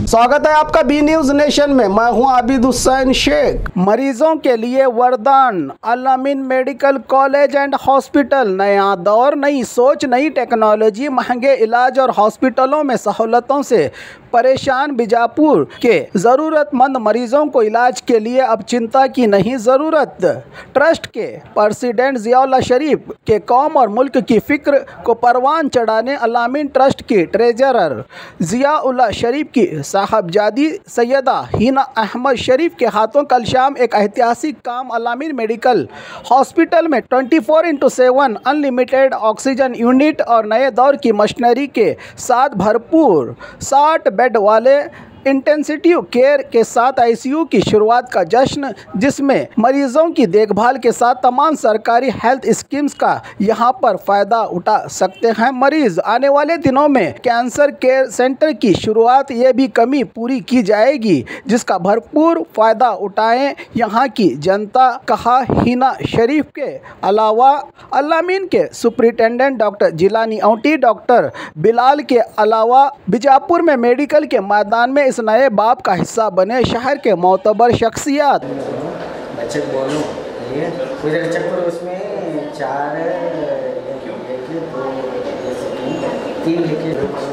स्वागत है आपका बी न्यूज नेशन में। मैं हूं आबिद हुसैन शेख। मरीजों के लिए वरदान, Al Ameen medical college and hospital. नया दौर, नई सोच, नई टेक्नोलॉजी, महंगे इलाज और हॉस्पिटलों में सहूलतों से परेशान बीजापुर के ज़रूरतमंद मरीजों को इलाज के लिए अब चिंता की नहीं ज़रूरत। ट्रस्ट के प्रेसिडेंट ज़ियाउल्लाह शरीफ के कौम और मुल्क की फ़िक्र को परवान चढ़ाने अल अमीन ट्रस्ट की ट्रेजरर ज़ियाउल्लाह शरीफ की साहबजादी सैयदा हिना अहमद शरीफ के हाथों कल शाम एक ऐतिहासिक काम अल अमीन मेडिकल हॉस्पिटल में 24/7 अनलिमिटेड ऑक्सीजन यूनिट और नए दौर की मशीनरी के साथ भरपूर 60 बेड वाले इंटेंसिव केयर के साथ आईसीयू की शुरुआत का जश्न, जिसमें मरीजों की देखभाल के साथ तमाम सरकारी हेल्थ स्कीम्स का यहां पर फ़ायदा उठा सकते हैं मरीज। आने वाले दिनों में कैंसर केयर सेंटर की शुरुआत, ये भी कमी पूरी की जाएगी जिसका भरपूर फ़ायदा उठाएं यहां की जनता, कहा। हिना शरीफ के अलावा अल अमीन के superintendent doctor Jilani Auti, doctor Bilal के अलावा बीजापुर में मेडिकल के मैदान में इस नए बाब का हिस्सा बने शहर के मोतबर शख्सियत। बोलो उसमें 4 3 लिखे।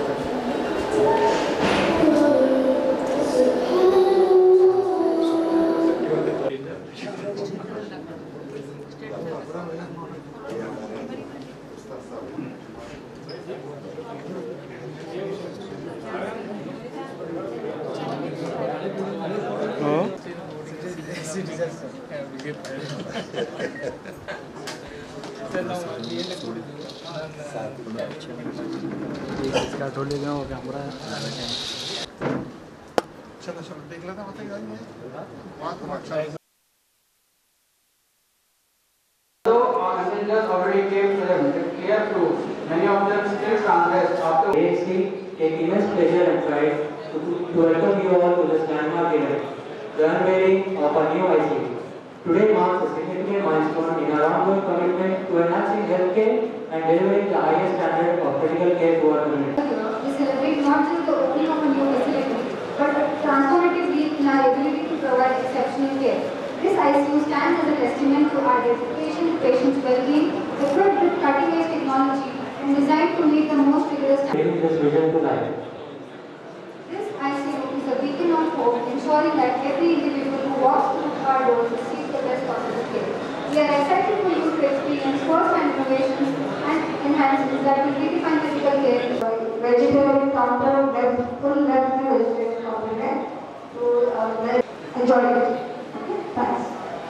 चलो देख लेते already came to them with clear proof. Many of them still transgress after. AHC take immense pleasure and pride to welcome you all to this landmark event, the unveiling of a new ICU. Today marks a significant milestone in our ongoing commitment to enhancing healthcare and delivering the highest standard of critical care to our community. We celebrate not just the opening of a new facility, but a transformative leap in our ability to provide exceptional care. This ICU stands as a testament to our dedication to patients' well-being, equipped with cutting-edge technology and designed to meet the most rigorous standards. Bringing this vision to life. This ICU is a beacon of hope, ensuring that every individual who walks through our doors receives the best possible care. We are excited for you to experience first-hand innovations and enhancements that will redefine critical care. Vegetarian counter, full left vegetarian complement to enjoy it. Thanks.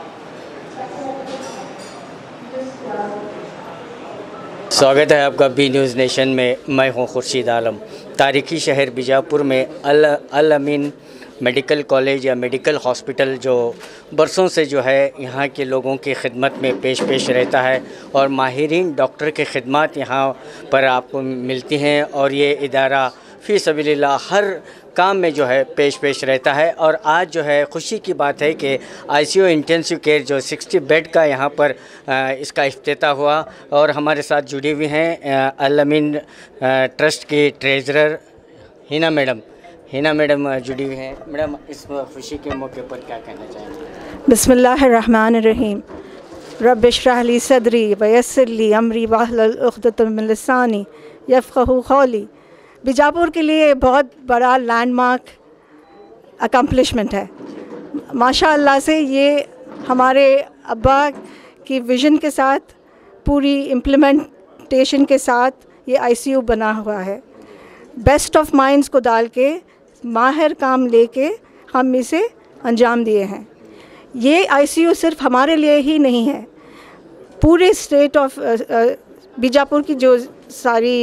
स्वागत है आपका B news nation में। मैं हूं खुर्शीद आलम। तारीखी शहर बीजापुर में Al Ameen medical college या मेडिकल हॉस्पिटल जो बरसों से जो है यहाँ के लोगों की खिदमत में पेश रहता है और माहिरीन डॉक्टर की खिदमत यहाँ पर आपको मिलती हैं और ये इदारा फ़ी सबीलिल्लाह हर काम में जो है पेश रहता है। और आज जो है खुशी की बात है कि आईसीयू इंटेंसिव केयर जो 60 बेड का यहाँ पर इसका इफ्तिताह हुआ और हमारे साथ जुड़ी हुई हैं अल अमीन ट्रस्ट की ट्रेजरर हिना मैडम जुड़ी हुई हैं। मैडम, इस खुशी के मौके पर क्या कहना चाहेंगे? बिस्मिल्लाहिर्रहमानिर्रहीम। रब्बि इश्रह ली सदरी व यस्सिर ली अमरी वहलुल उक़दतम मिन लिसानी यफ़क़हू क़ौली। बीजापुर के लिए बहुत बड़ा लैंडमार्क अकम्पलिशमेंट है। माशाअल्लाह से ये हमारे अब्बा की विज़न के साथ, पूरी इम्प्लीमेंटेशन के साथ ये आईसीयू बना हुआ है। बेस्ट ऑफ माइंड्स को डाल के, माहिर काम लेके हम इसे अंजाम दिए हैं। ये आईसीयू सिर्फ हमारे लिए ही नहीं है, पूरे स्टेट ऑफ बीजापुर की जो सारी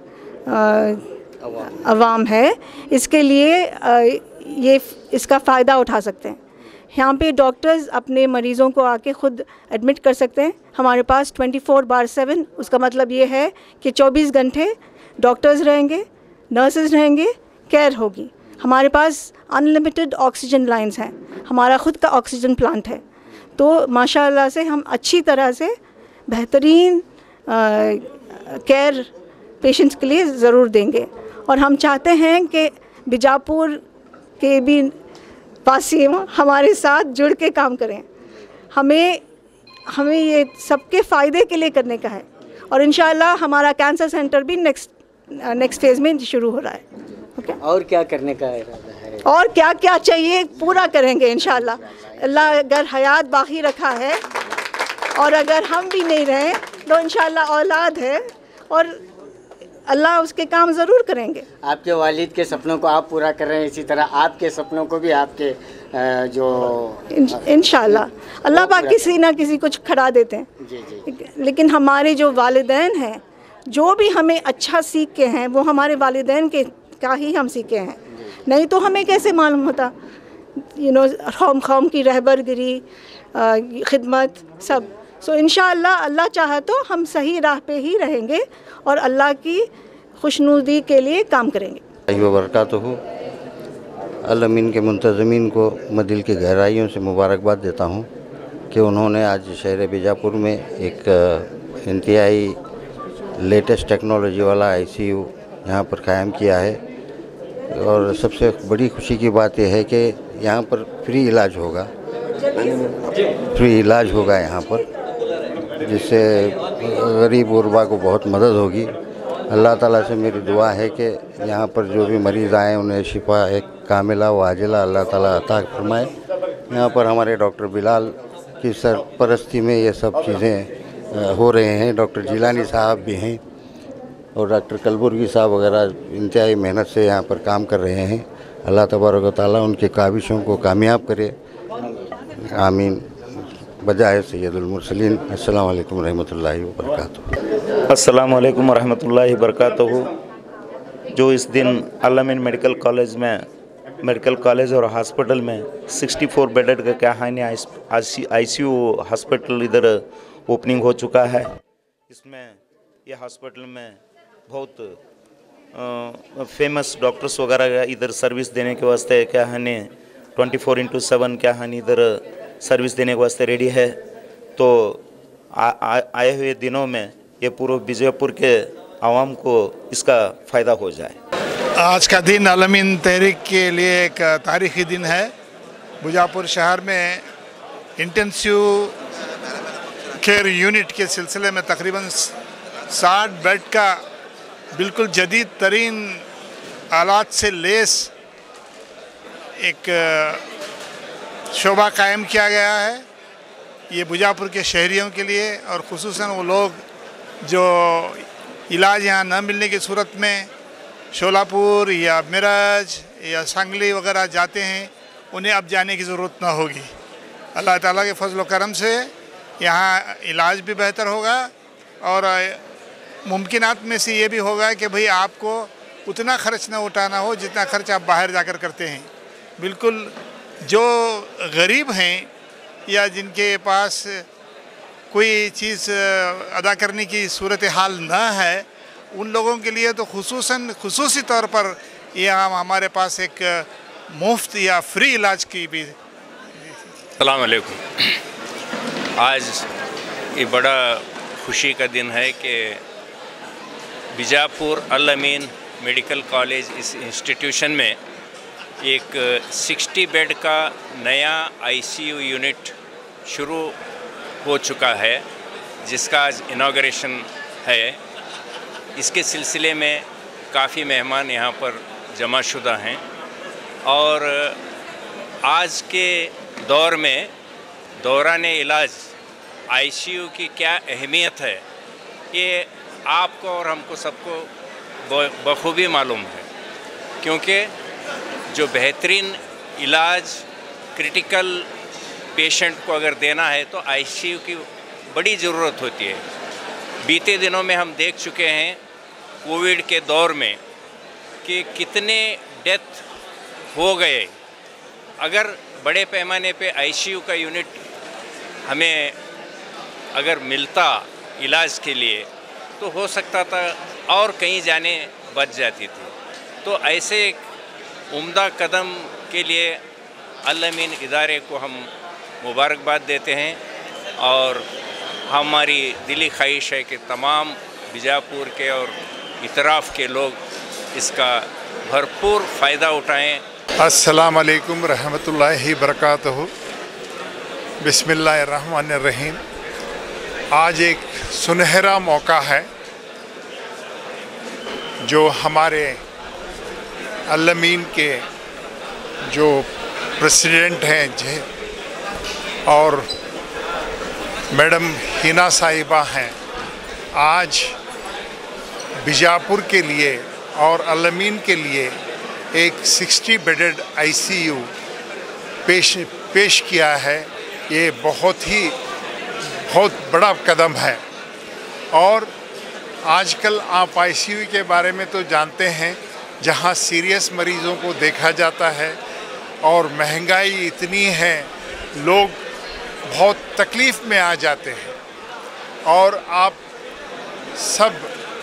अवाम है, इसके लिए ये इसका फ़ायदा उठा सकते हैं। यहाँ पे डॉक्टर्स अपने मरीज़ों को आके ख़ुद एडमिट कर सकते हैं। हमारे पास 24/7, उसका मतलब ये है कि 24 घंटे डॉक्टर्स रहेंगे, नर्सेज रहेंगे, केयर होगी। हमारे पास अनलिमिटेड ऑक्सीजन लाइंस हैं, हमारा ख़ुद का ऑक्सीजन प्लांट है। तो माशाअल्लाह से हम अच्छी तरह से बेहतरीन केयर पेशेंट्स के लिए ज़रूर देंगे। और हम चाहते हैं कि बीजापुर के भी वासी हमारे साथ जुड़ के काम करें। हमें ये सबके फ़ायदे के लिए करने का है और इंशाल्लाह हमारा कैंसर सेंटर भी नेक्स्ट फेज़ में शुरू हो रहा है। ओके, और क्या करने का इरादा है? और क्या क्या चाहिए पूरा करेंगे इंशाल्लाह। अल्लाह अगर हयात बाकी रखा है और अगर हम भी नहीं रहे तो इंशाल्लाह औलाद है और अल्लाह उसके काम ज़रूर करेंगे। आपके वालिद के सपनों को आप पूरा कर रहे हैं, इसी तरह आपके सपनों को भी आपके जो इंशाल्लाह अल्लाह पाक किसी ना किसी कुछ खड़ा देते हैं। जी जी। लेकिन हमारे जो वालिदैन हैं, जो भी हमें अच्छा सीख के हैं, वो हमारे वालिदैन के का ही हम सीखे हैं, नहीं तो हमें कैसे मालूम होता। खौम की रहबरगिरी, खिदमत सब। सो इंशाअल्लाह अल्लाह चाहे तो हम सही राह पे ही रहेंगे और अल्लाह की खुशनुदी के लिए काम करेंगे। वबरकातुहू। अल अमीन के मुंतज़मीन को मैं दिल की गहराइयों से मुबारकबाद देता हूँ कि उन्होंने आज शहर बीजापुर में एक इंतहाई लेटेस्ट टेक्नोलॉजी वाला ICU यहाँ पर कायम किया है और सबसे बड़ी खुशी की बात यह है कि यहाँ पर फ्री इलाज होगा यहाँ पर, जिससे गरीब गुरबा को बहुत मदद होगी। अल्लाह ताला से मेरी दुआ है कि यहाँ पर जो भी मरीज़ आए उन्हें शिफा एक कामिला व आजिला अल्लाह ताला अता फरमाए। यहाँ पर हमारे डॉक्टर बिलाल की सरपरस्ती में ये सब चीज़ें हो रहे हैं। डॉक्टर जिलानी साहब भी हैं और डॉक्टर कलबुर्गी साहब वगैरह इंतहाई मेहनत से यहाँ पर काम कर रहे हैं। अल्लाह तबारक व तआला उनकी काविशों को कामयाब करे, आमीन। बजाए सैयदुल मुरसलीन। अस्सलाम वालेकुम रहमतुल्लाहि व बरकातुहू। अस्सलाम वालेकुम रहमतुल्लाहि व बरकातुहू। जो इस दिन अल अमीन मेडिकल कॉलेज और हॉस्पिटल में 64 बेडेड का क्या है ICU हॉस्पिटल इधर ओपनिंग हो चुका है। इसमें यह हॉस्पिटल में बहुत फेमस डॉक्टर्स वगैरह इधर सर्विस देने के वास्ते क्या है 24/7 क्या है इधर सर्विस देने के वास्ते रेडी है। तो आए हुए दिनों में ये पूरे बीजापुर के आवाम को इसका फ़ायदा हो जाए। आज का दिन अल अमीन तहरीक के लिए एक तारीख़ी दिन है। बीजापुर शहर में इंटेंसिव केयर यूनिट के सिलसिले में तकरीबन 60 बेड का बिल्कुल जदीद तरीन आलात से लेस एक शोबा कायम किया गया है। ये बीजापुर के शहरियों के लिए और ख़ुसूसन वो लोग जो इलाज यहाँ न मिलने की सूरत में शोलापुर या मिरज या सांगली वगैरह जाते हैं, उन्हें अब जाने की ज़रूरत न होगी। अल्लाह ताला के फजल व करम से यहाँ इलाज भी बेहतर होगा और मुमकिनात में से ये भी होगा कि भाई आपको उतना ख़र्च न उठाना हो जितना ख़र्च आप बाहर जाकर करते हैं। बिल्कुल जो गरीब हैं या जिनके पास कोई चीज़ अदा करने की सूरत हाल न है, उन लोगों के लिए तो खुसूसी तौर पर यहाँ हमारे पास एक मुफ्त या फ्री इलाज की भी। अस्सलाम वालेकुम। आज ये बड़ा खुशी का दिन है कि बीजापुर अल अमीन मेडिकल कॉलेज इस इंस्टीट्यूशन में एक 60 बेड का नया ICU यूनिट शुरू हो चुका है, जिसका आज इनॉग्रेशन है। इसके सिलसिले में काफ़ी मेहमान यहाँ पर जमाशुदा हैं और आज के दौर में दौरान इलाज ICU की क्या अहमियत है, ये आपको और हमको सबको बखूबी मालूम है। क्योंकि जो बेहतरीन इलाज क्रिटिकल पेशेंट को अगर देना है तो ICU की बड़ी ज़रूरत होती है। बीते दिनों में हम देख चुके हैं कोविड के दौर में कि कितने डेथ हो गए। अगर बड़े पैमाने पे ICU का यूनिट हमें अगर मिलता इलाज के लिए तो हो सकता था और कहीं जाने बच जाती थी। तो ऐसे एक उम्दा कदम के लिए अल अमीन इदारे को हम मुबारकबाद देते हैं और हमारी दिली ख्वाहिश है कि तमाम बीजापुर के और इतराफ़ के लोग इसका भरपूर फ़ायदा उठाएं अस्सलाम वालेकुम रहमतुल्लाहि बरकातहू। बिस्मिल्लाहिर्रहमानिर्रहीम। आज एक सुनहरा मौका है जो हमारे अल-अमीन के जो प्रेसिडेंट हैं और मैडम हिना साहिबा हैं, आज बीजापुर के लिए और अल-अमीन के लिए एक 60 बेडेड ICU पेश किया है। ये बहुत बड़ा कदम है। और आजकल आप ICU के बारे में तो जानते हैं, जहां सीरियस मरीज़ों को देखा जाता है और महंगाई इतनी है, लोग बहुत तकलीफ़ में आ जाते हैं। और आप सब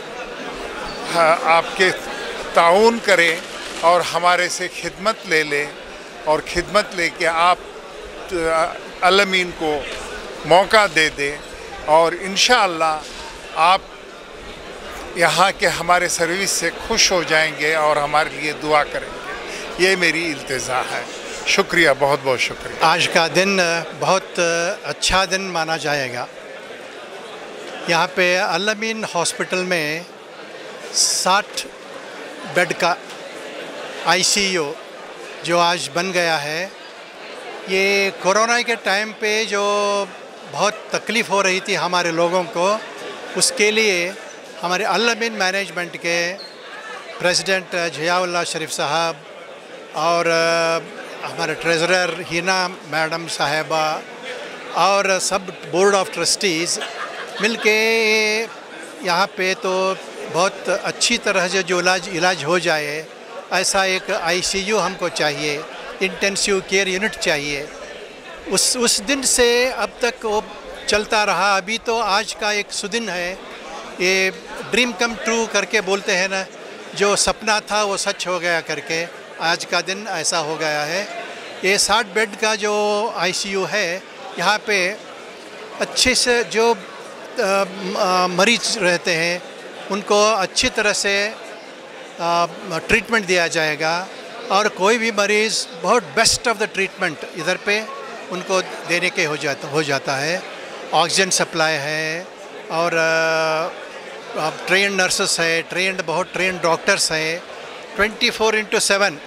आपके ताउन करें और हमारे से खिदमत ले लें और खिदमत लेके आप अल-अमीन को मौका दे दें और इंशाअल्लाह आप यहाँ के हमारे सर्विस से खुश हो जाएंगे और हमारे लिए दुआ करेंगे। ये मेरी इल्तिजा है। शुक्रिया, बहुत बहुत शुक्रिया। आज का दिन बहुत अच्छा दिन माना जाएगा। यहाँ पे अल-अमीन हॉस्पिटल में 60 बेड का ICU जो आज बन गया है, ये कोरोना के टाइम पे जो बहुत तकलीफ़ हो रही थी हमारे लोगों को, उसके लिए हमारे अल-अमीन मैनेजमेंट के प्रेसिडेंट ज़ियाउल्लाह शरीफ साहब और हमारे ट्रेज़रर हिना मैडम साहिबा और सब बोर्ड ऑफ ट्रस्टीज़ मिलके यहाँ पे तो बहुत अच्छी तरह से जो इलाज हो जाए, ऐसा एक ICU हमको चाहिए, इंटेंसिव केयर यूनिट चाहिए। उस दिन से अब तक वो चलता रहा। अभी तो आज का एक सुदिन है, ये ड्रीम कम ट्रू करके बोलते हैं ना, जो सपना था वो सच हो गया करके आज का दिन ऐसा हो गया है। ये 60 बेड का जो ICU है, यहाँ पे अच्छे से जो मरीज रहते हैं उनको अच्छी तरह से ट्रीटमेंट दिया जाएगा और कोई भी मरीज़ बहुत बेस्ट ऑफ द ट्रीटमेंट इधर पे उनको देने के हो जाता है। ऑक्सीजन सप्लाई है और ट्रेन नर्सेस है, बहुत ट्रेन डॉक्टर्स हैं। 24/7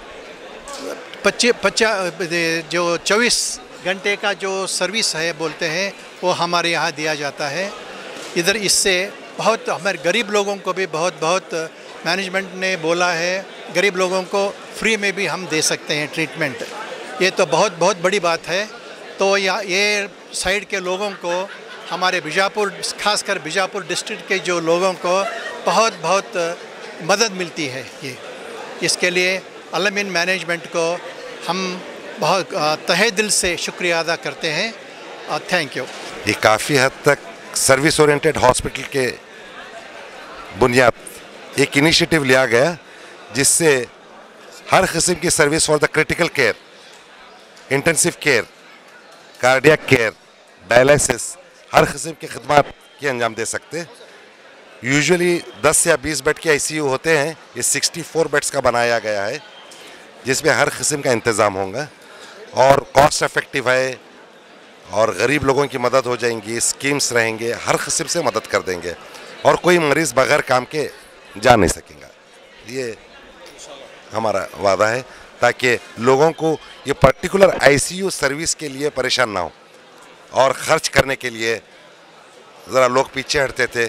जो 24 घंटे का जो सर्विस है बोलते हैं, वो हमारे यहाँ दिया जाता है। इधर इससे बहुत हमारे गरीब लोगों को भी बहुत मैनेजमेंट ने बोला है, गरीब लोगों को फ्री में भी हम दे सकते हैं ट्रीटमेंट। ये तो बहुत बड़ी बात है। तो ये साइड के लोगों को, हमारे बीजापुर, खासकर बीजापुर डिस्ट्रिक्ट के जो लोगों को बहुत मदद मिलती है। ये इसके लिए अल-अमीन मैनेजमेंट को हम बहुत तहे दिल से शुक्रिया अदा करते हैं और थैंक यू। ये काफ़ी हद तक सर्विस ओरिएंटेड हॉस्पिटल के बुनियाद एक इनिशिएटिव लिया गया, जिससे हर किस्म की service for the critical care, intensive care, cardiac care, dialysis, हर किस्म की खिदमत के अंजाम दे सकते। यूजुअली 10 या 20 बेड के ICU होते हैं, ये 64 बेड्स का बनाया गया है, जिसमें हर किस्म का इंतज़ाम होगा और कॉस्ट इफेक्टिव है और गरीब लोगों की मदद हो जाएंगी। स्कीम्स रहेंगे, हर किस्म से मदद कर देंगे और कोई मरीज़ बगैर काम के जा नहीं सकेगा। ये हमारा वादा है ताकि लोगों को ये पर्टिकुलर ICU सर्विस के लिए परेशान ना हो और ख़र्च करने के लिए ज़रा लोग पीछे हटते थे।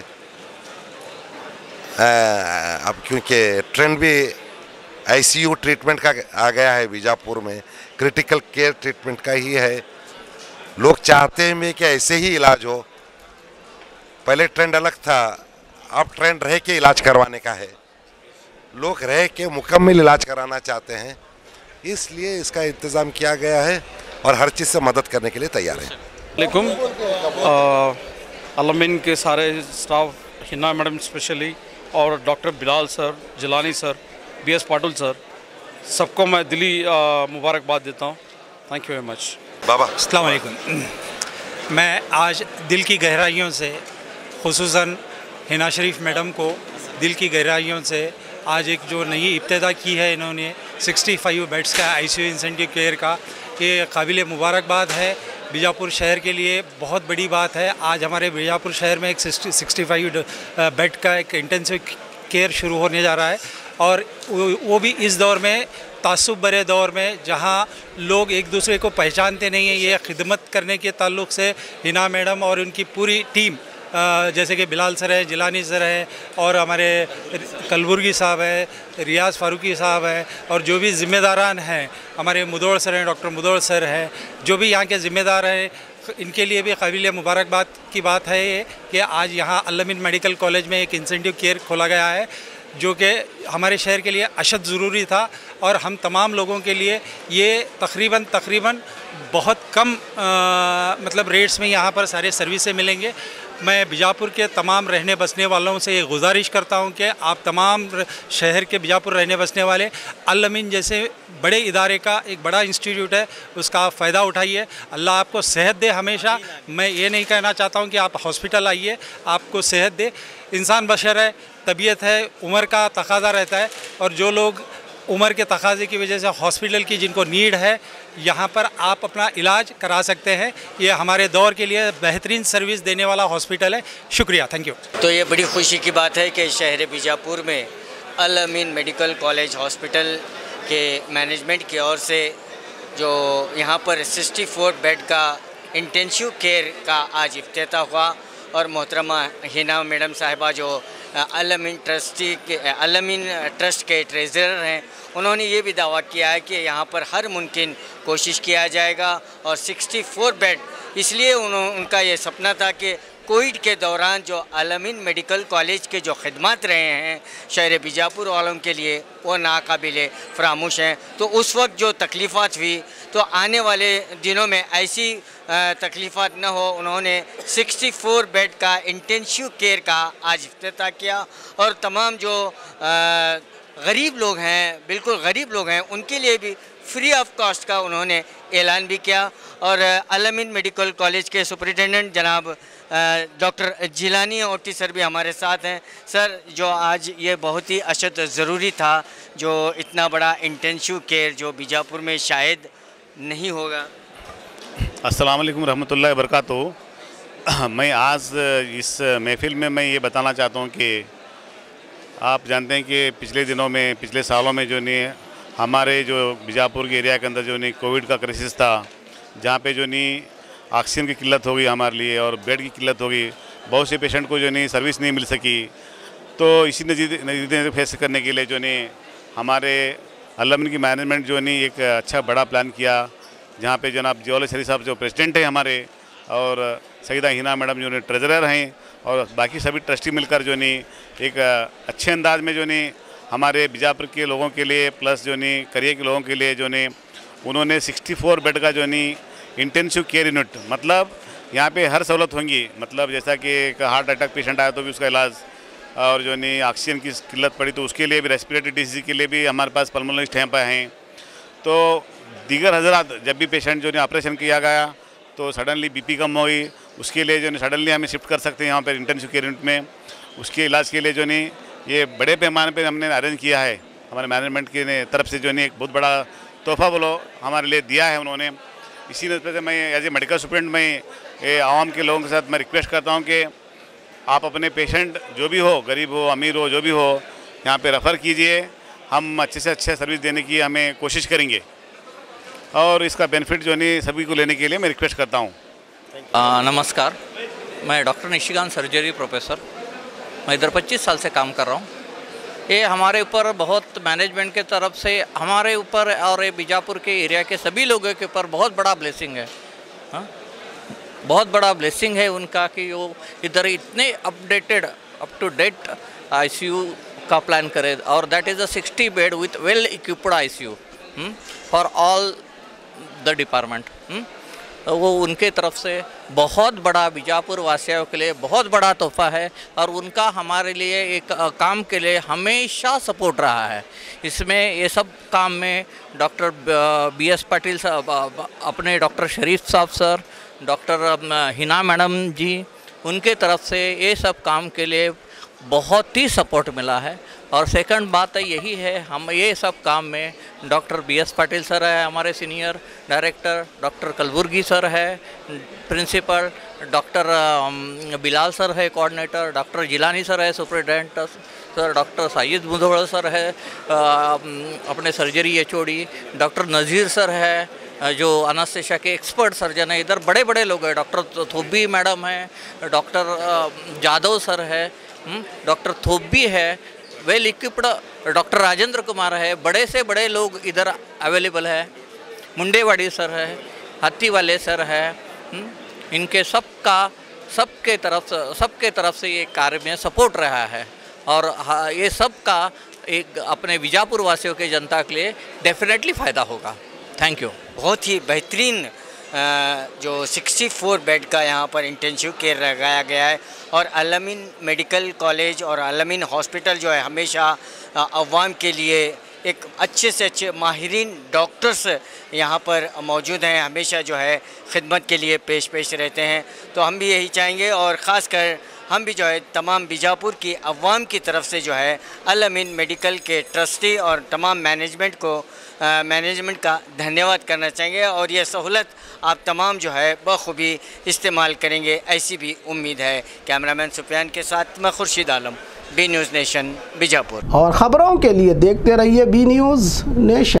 अब क्योंकि ट्रेंड भी ICU ट्रीटमेंट का आ गया है, बीजापुर में क्रिटिकल केयर ट्रीटमेंट का ही है। लोग चाहते हैं कि ऐसे ही इलाज हो। पहले ट्रेंड अलग था, अब ट्रेंड रह के इलाज करवाने का है। लोग रह के मुकम्मल इलाज कराना चाहते हैं, इसलिए इसका इंतज़ाम किया गया है और हर चीज़ से मदद करने के लिए तैयार है। वालेकुम। अल-अमीन के सारे स्टाफ, हिना मैडम स्पेशली और doctor Bilal sir, Jilani sir, BS Patil sir, सबको मैं दिली मुबारकबाद देता हूँ। Thank you very much. बाबा अस्सलाम वालेकुम। मैं आज दिल की गहराइयों से, खुसूसन हिना शरीफ मैडम को दिल की गहराइयों से आज एक जो नई इब्तिदा की है इन्होंने 65 बेड्स का ICU इंसेंटिव केयर का, ये काबिल मुबारकबाद है। बीजापुर शहर के लिए बहुत बड़ी बात है। आज हमारे बीजापुर शहर में एक 65 बेड का एक इंटेंसिव केयर शुरू होने जा रहा है, और वो भी इस दौर में, तासुब भरे दौर में, जहां लोग एक दूसरे को पहचानते नहीं हैं। ये खिदमत करने के ताल्लुक़ से हिना मैडम और उनकी पूरी टीम, जैसे कि बिलाल सर है, जिलानी सर है, और हमारे कलबुर्गी साहब है, रियाज फारूकी साहब है, और जो भी ज़िम्मेदारान हैं, हमारे मुदौड़ सर हैं, डॉक्टर मुदौड़ सर हैं, जो भी यहाँ के ज़िम्मेदार हैं, इनके लिए भी काबिल मुबारकबाद की बात है ये कि आज यहाँ अल-अमीन मेडिकल कॉलेज में एक इंसेंटिव केयर खोला गया है, जो कि हमारे शहर के लिए अशद ज़रूरी था, और हम तमाम लोगों के लिए ये तकरीबन बहुत कम मतलब रेट्स में यहाँ पर सारे सर्विसें मिलेंगे। मैं बीजापुर के तमाम रहने बसने वालों से ये गुजारिश करता हूँ कि आप तमाम शहर के बीजापुर रहने बसने वाले अल-अमीन जैसे बड़े इदारे का, एक बड़ा इंस्टीट्यूट है, उसका आप फ़ायदा उठाइए। अल्लाह आपको सेहत दे हमेशा। मैं ये नहीं कहना चाहता हूँ कि आप हॉस्पिटल आइए, आपको सेहत दे। इंसान बशर है, तबीयत है, उम्र का तकाज़ा रहता है, और जो लोग उम्र के तकाज़े की वजह से हॉस्पिटल की जिनको नीड है, यहाँ पर आप अपना इलाज करा सकते हैं। ये हमारे दौर के लिए बेहतरीन सर्विस देने वाला हॉस्पिटल है। शुक्रिया, थैंक यू। तो ये बड़ी खुशी की बात है कि शहर बीजापुर में अल-अमीन मेडिकल कॉलेज हॉस्पिटल के मैनेजमेंट की ओर से जो यहाँ पर 64 बेड का इंटेंसिव केयर का आज इफ्तिताह हुआ, और मोहतरमा हिना मैडम साहिबा जो अल-अमीन ट्रस्ट के ट्रेज़रर हैं, उन्होंने ये भी दावा किया है कि यहाँ पर हर मुमकिन कोशिश किया जाएगा। और 64 बेड इसलिए उनका ये सपना था कि कोविड के दौरान जो अल-अमीन मेडिकल कॉलेज के जो खिदमत रहे हैं शहर बीजापुर वालों के लिए, वो नाकाबिले फरामोश हैं। तो उस वक्त जो तकलीफ़ात हुई, तो आने वाले दिनों में ऐसी तकलीफ़ात न हो, उन्होंने 64 बेड का इंटेंसिव केयर का आज इफ्तिताह किया। और तमाम जो गरीब लोग हैं, बिल्कुल गरीब लोग हैं, उनके लिए भी फ्री ऑफ कॉस्ट का उन्होंने ऐलान भी किया। और अल-अमीन मेडिकल कॉलेज के सुपरिटेंडेंट जनाब डॉक्टर जिलानी ओटी सर भी हमारे साथ हैं। सर, जो आज ये बहुत ही अशद ज़रूरी था, जो इतना बड़ा इंटेंसिव केयर जो बीजापुर में शायद नहीं होगा। अस्सलाम वालेकुम रहमतुल्लाहि व बरकातहू। मैं आज इस महफिल में मैं ये बताना चाहता हूँ कि आप जानते हैं कि पिछले दिनों में, पिछले सालों में जो नहीं हमारे जो बीजापुर के एरिया के अंदर जो नहीं कोविड का क्राइसिस था, जहाँ पे जो नहीं ऑक्सीजन की किल्लत हो गई हमारे लिए, और बेड की किल्लत हो गई, बहुत से पेशेंट को जो नहीं सर्विस नहीं मिल सकी। तो इसी नतीजे फेस करने के लिए जो नहीं हमारे अल-अमीन की मैनेजमेंट जो नहीं एक अच्छा बड़ा प्लान किया, जहाँ पे जनाब जियाउल शरीफ साहब जो प्रेसिडेंट हैं हमारे, और सईदा हिना मैडम जो नहीं ट्रेजरर हैं, और बाकी सभी ट्रस्टी मिलकर जो नहीं एक अच्छे अंदाज में जो नहीं हमारे बीजापुर के लोगों के लिए प्लस जो नहीं करियर के लोगों के लिए जो नहीं उन्होंने 64 बेड का जो नहीं इंटेंसिव केयर यूनिट, मतलब यहाँ पे हर सहूलत होंगी। मतलब जैसा कि एक हार्ट अटैक पेशेंट आया तो भी उसका इलाज, और जो नहीं ऑक्सीजन की किल्लत पड़ी तो उसके लिए भी, रेस्पिरेटरी डिसीज़ के लिए भी हमारे पास पल्मोनलिस्ट हैं। तो दीगर हजरात, जब भी पेशेंट जो नहीं ऑपरेशन किया गया तो सडनली बीपी कम हो गई, उसके लिए जो नहीं सडनली हमें शिफ्ट कर सकते हैं यहाँ पर इंटेंसिव केयर यूनिट में। उसके इलाज के लिए जो नहीं ये बड़े पैमाने पर हमने अरेंज किया है, हमारे मैनेजमेंट की तरफ से जो नहीं एक बहुत बड़ा तोहफा बोलो हमारे लिए दिया है उन्होंने। इसी नस्बत से मैं एज ए मेडिकल स्टूडेंट मैं आवाम के लोगों के साथ मैं रिक्वेस्ट करता हूँ कि आप अपने पेशेंट जो भी हो, गरीब हो, अमीर हो, जो भी हो, यहाँ पे रेफ़र कीजिए। हम अच्छे से अच्छे सर्विस देने की हमें कोशिश करेंगे, और इसका बेनिफिट जो नहीं सभी को लेने के लिए मैं रिक्वेस्ट करता हूँ। नमस्कार, मैं डॉक्टर निशिकांत सर्जरी प्रोफेसर, मैं इधर 25 साल से काम कर रहा हूँ। ये हमारे ऊपर बहुत मैनेजमेंट के तरफ से हमारे ऊपर और ये बीजापुर के एरिया के सभी लोगों के ऊपर बहुत बड़ा ब्लेसिंग है। हाँ, बहुत बड़ा ब्लेसिंग है उनका कि वो इधर इतने updated, up to date ICU का प्लान करे, और that is a 60 bed with well equipped ICU for all the department. तो वो उनके तरफ से बहुत बड़ा बीजापुर वासियों के लिए बहुत बड़ा तोहफा है, और उनका हमारे लिए एक काम के लिए हमेशा सपोर्ट रहा है। इसमें ये सब काम में डॉक्टर BS पाटिल साहब, अपने डॉक्टर शरीफ साहब sir, doctor Hina madam ji, उनके तरफ से ये सब काम के लिए बहुत ही सपोर्ट मिला है। और सेकंड बात यही है, हम ये सब काम में डॉक्टर BS पाटिल सर है हमारे senior director, doctor Kalburgi sir है प्रिंसिपल, डॉक्टर बिलाल सर है कोऑर्डिनेटर, डॉक्टर जिलानी सर है superintendent sir, doctor Sajid Bundod sir है अपने surgery HOD, doctor Nazir sir है जो अनास्थेशिया के एक्सपर्ट सर्जन है। इधर बड़े बड़े लोग हैं, डॉक्टर थोब्बी मैडम है, डॉक्टर जादव सर है, डॉक्टर थोब्बी है, well equipped doctor Rajendra Kumar है, बड़े से बड़े लोग इधर अवेलेबल है, मुंडेवाड़ी सर है, हाथी वाले सर है। इनके सबके तरफ से ये कार्य में सपोर्ट रहा है और ये सब का एक अपने बीजापुर वासियों के जनता के लिए डेफिनेटली फ़ायदा होगा। Thank you. बहुत ही बेहतरीन जो 64 बेड का यहाँ पर इंटेंसिव केयर लगाया गया है और अल-अमीन मेडिकल कॉलेज और अल-अमीन हॉस्पिटल जो है हमेशा अवाम के लिए एक अच्छे से अच्छे माहिरीन डॉक्टर्स यहाँ पर मौजूद हैं, हमेशा जो है खिदमत के लिए पेश रहते हैं। तो हम भी यही चाहेंगे और ख़ासकर हम भी जो है तमाम बीजापुर की अवाम की तरफ से जो है अल-अमीन मेडिकल के ट्रस्टी और तमाम मैनेजमेंट का धन्यवाद करना चाहेंगे और ये सहूलत आप तमाम जो है बखूबी इस्तेमाल करेंगे, ऐसी भी उम्मीद है। कैमरामैन सुफियान के साथ मैं Khurshid Alam, B news nation Bijapur. और ख़बरों के लिए देखते रहिए बी न्यूज़ नेशन।